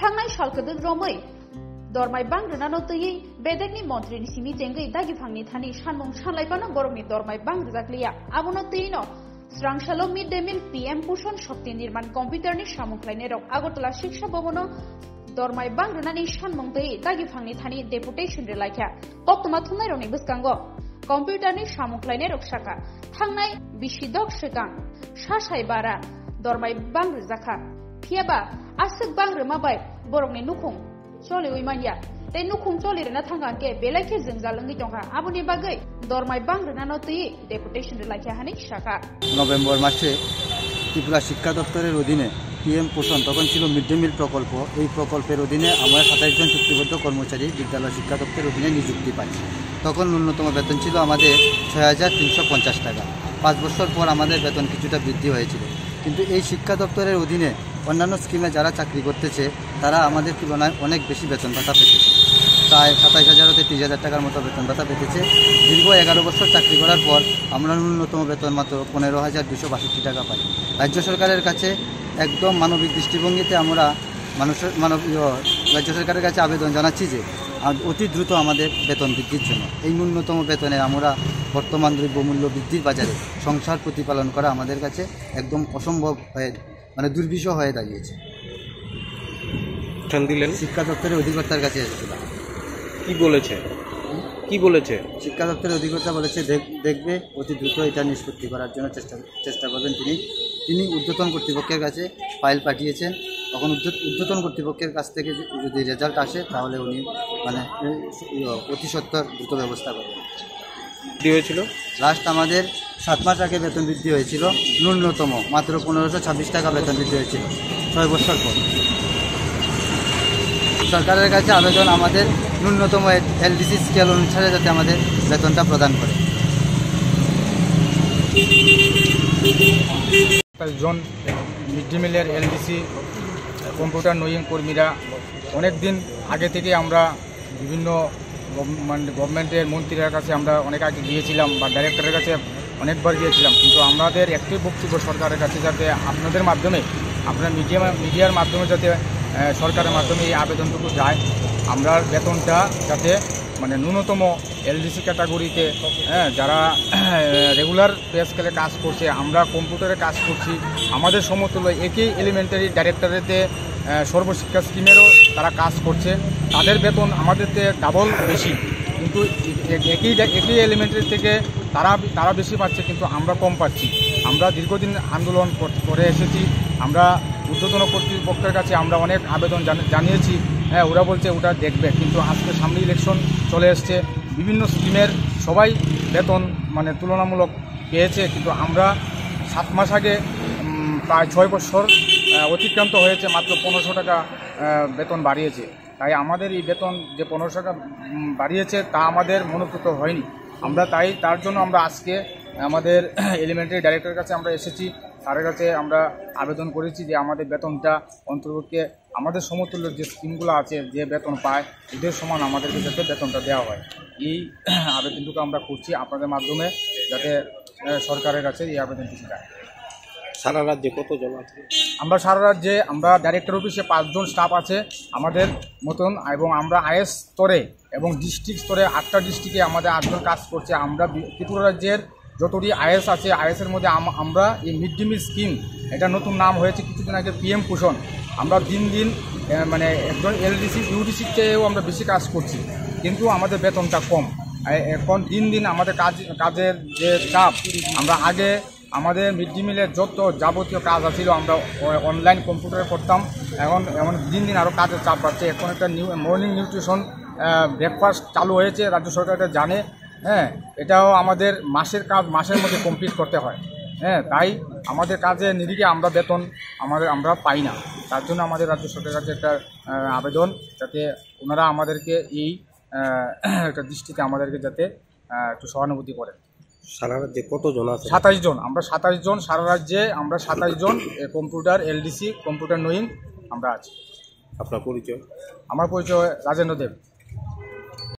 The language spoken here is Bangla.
थांनाय सालखोदो रमै दरमाय बांग्रोनानो तैयै बेदेकनि मन्त्रिनि सिमी जेंगै दागिफांनि थानि सानमुं सानलायबानो बरमनि दरमाय बांग्रोजाग्लिया आबोनो तैयैनो स्रांसालो mid day meal PM Poshan Shakti निर्माण कम्पिउटारनि सामुंख्लायनाय रक आगरतला शिक्षा भवनो दरमाय बांग्रोनानि सानमुं तैयै दागिफांनि थानि डेपुटेशन रेलायख्या तक्तमा थुंनाय रनि बसकांगो कम्पिउटारनि सामुंख्लायनाय रक शाखा थांनाय बिसिदक सिगां सासाय बारा दरमाय बांग्रोजाखा फियाबा आसुक बांग्रोमाबाय बरमनि नुखुं चलिवै मानिया ते नुखुं चलिरेना थांगांके बेलायखे जोंजालंनि दंहा आबुनि बागै दरमाय बांग्रोनानो तैयै डेपुटेशन रेलायख्या हानि शाखा नभेम्बर मासे ত্রিপুরা শিক্ষা দপ্তরের অধীনে পিএম পোষণ তখন ছিল মিড ডে মিল প্রকল্প। এই প্রকল্পের অধীনে আমরা 27 জন চুক্তিবদ্ধ কর্মচারী বিদ্যালয় শিক্ষা দপ্তরের অধীনে নিযুক্তি পাই। তখন ন্যূনতম বেতন ছিল আমাদের ৬,৩৫০ টাকা। 5 বছর পর আমাদের বেতন কিছুটা বৃদ্ধি হয়েছিল, কিন্তু এই শিক্ষা দপ্তরের অধীনে অন্যান্য স্কিমে যারা চাকরি করতেছে তারা আমাদের তুলনায় অনেক বেশি বেতন ভাতা পেতেছে। প্রায় ২৭,০০০ থেকে ৩০,০০০ টাকার মতো বেতন ভাতা পেতেছে। দীর্ঘ 11 বছর চাকরি করার পর আমরা ন্যূনতম বেতন মাত্র ১৫,২৬২ টাকা পাই। রাজ্য সরকারের কাছে একদম মানবিক দৃষ্টিভঙ্গিতে আমরা রাজ্য সরকারের কাছে আবেদন জানাচ্ছি যে অতি দ্রুত আমাদের বেতন বৃদ্ধির জন্য। এই ন্যূনতম বেতনে আমরা বর্তমান দ্রব্যমূল্য বৃদ্ধির বাজারে সংসার প্রতিপালন করা আমাদের কাছে একদম অসম্ভব হয়ে দুর্বিষহ হয়ে দাঁড়িয়েছে। শিক্ষা দপ্তরের অধিকর্তার কাছে এসেছিলাম। কি বলেছে শিক্ষা দপ্তরের অধিকর্তা বলেছে দেখবে, অতি দ্রুত এটা নিষ্পত্তি করার জন্য চেষ্টা করবেন। তিনি ঊর্ধ্বতন কর্তৃপক্ষের কাছে ফাইল পাঠিয়েছেন। তখন ঊর্ধ্বতন কর্তৃপক্ষের কাছ থেকে যদি রেজাল্ট আসে তাহলে উনি অতি সত্বর দ্রুত ব্যবস্থা করবেন। হয়েছিল লাস্ট আমাদের 7 মাস আগে বেতন বৃদ্ধি হয়েছিল, ন্যূনতম মাত্র ১৫২৬ টাকা বেতন বৃদ্ধি হয়েছিল 6 বছর পর। সরকারের কাছে আবেদন আমাদের ন্যূনতম এলডিসি স্কেল অনুসারে যাতে আমাদের বেতনটা প্রদান করে। 27 জন মিড ডে মিলের এলডিসি কম্পিউটার নোয়িং কর্মীরা অনেক দিন আগে থেকে আমরা বিভিন্ন গভর্নমেন্টের মন্ত্রীর কাছে আমরা অনেক আগে গিয়েছিলাম বা ডাইরেক্টরের কাছে অনেকবার গিয়েছিলাম, কিন্তু আমাদের একটি বক্তব্য সরকারের কাছে যাতে আপনাদের মাধ্যমে আপনার মিডিয়ার মাধ্যমে যাতে সরকারের মাধ্যমে এই আবেদনটুকু যায়, আমরা বেতনটা যাতে ন্যূনতম এলডিসি ক্যাটাগরিতে যারা রেগুলার পে স্কেলে কাজ করছে, আমরা কম্পিউটারে কাজ করছি, আমাদের সমতুল্য একই এলিমেন্টারি ডাইরেক্টরেতে সর্বশিক্ষা স্কিমেরও তারা কাজ করছে, তাদের বেতন আমাদের থেকে ডাবল বেশি, কিন্তু একই এলিমেন্টারি থেকে তারা বেশি পাচ্ছে, কিন্তু আমরা কম পাচ্ছি। আমরা দীর্ঘদিন আন্দোলন করে এসেছি, আমরা ঊর্ধ্বতন কর্তৃপক্ষের কাছে আমরা অনেক আবেদন জানিয়েছি। ওরা বলছে ওটা দেখবে, কিন্তু আজকে সামনে ইলেকশন চলে এসছে, বিভিন্ন স্কিমের সবাই বেতন তুলনামূলক পেয়েছে, কিন্তু আমরা 7 মাস আগে প্রায় 6 বছর অতিক্রান্ত হয়েছে, মাত্র 1500 টাকা বেতন বাড়িয়েছে। তাই আমাদের এই বেতন যে 1500 টাকা বাড়িয়েছে তা আমাদের মনোপুত হয়নি। আমরা তার জন্য আমরা আজকে আমাদের এলিমেন্টারি ডাইরেক্টরের কাছে আমরা এসেছি, তার কাছে আমরা আবেদন করেছি যে আমাদের বেতনটা অন্তর্ভুক্ত আমাদের সমতুল্য যে স্কিমগুলো আছে, যে বেতন পায় এদের সমান আমাদেরকে যাতে বেতনটা দেওয়া হয়। এই আবেদনটুকু আমরা করছি আপনাদের মাধ্যমে, যাতে সরকারের কাছে এই আবেদনটুকু যায়। সারা রাজ্যে কতজন আছে? আমরা সারা রাজ্যে আমরা ডাইরেক্টর অফিসে 5 জন স্টাফ আছে আমাদের মতন, এবং আমরা আইএস স্তরে এবং ডিস্ট্রিক্ট স্তরে 8টা ডিস্ট্রিক্টে আমাদের 8 জন কাজ করছে। আমরা ত্রিপুরা রাজ্যের যতটি আইএস আছে, আইএসের মধ্যে আমরা এই মিড ডে মিল স্কিম, এটা নতুন নাম হয়েছে কিছুদিন আগে পিএম পোষণ, আমরা দিন একজন এলডিসি ইউডিসির চেয়েও আমরা বেশি কাজ করছি, কিন্তু আমাদের বেতনটা কম। এখন দিন আমাদের কাজের যে চাপ, আমরা আগে আমাদের মিড ডে মিলের যত যাবতীয় কাজ আছিল আমরা অনলাইন কম্পিউটারে করতাম, এখন দিন আরও কাজের চাপ বাড়ছে। এখন একটা মর্নিং নিউট্রিশন ব্রেকফাস্ট চালু হয়েছে, রাজ্য সরকার এটা জানে। এটাও আমাদের মাসের কাজ মাসের মধ্যে কমপ্লিট করতে হয়। তাই আমাদের কাজের নিরিখে আমরা বেতন আমরা পাই না। তার জন্য আমাদের রাজ্য সরকারের কাছে একটা আবেদন, যাতে ওনারা আমাদেরকে এই একটা দৃষ্টিতে আমাদেরকে যাতে একটু সহানুভূতি করেন। সারা রাজ্যে কতজন আছে? 27 জন। আমরা 27 জন, সারা রাজ্যে আমরা 27 জন কম্পিউটার এলডিসি কম্পিউটার নোয়িং আমরা আছি। আপনার পরিচয়? আমার পরিচয় রাজেন্দ্র দেব।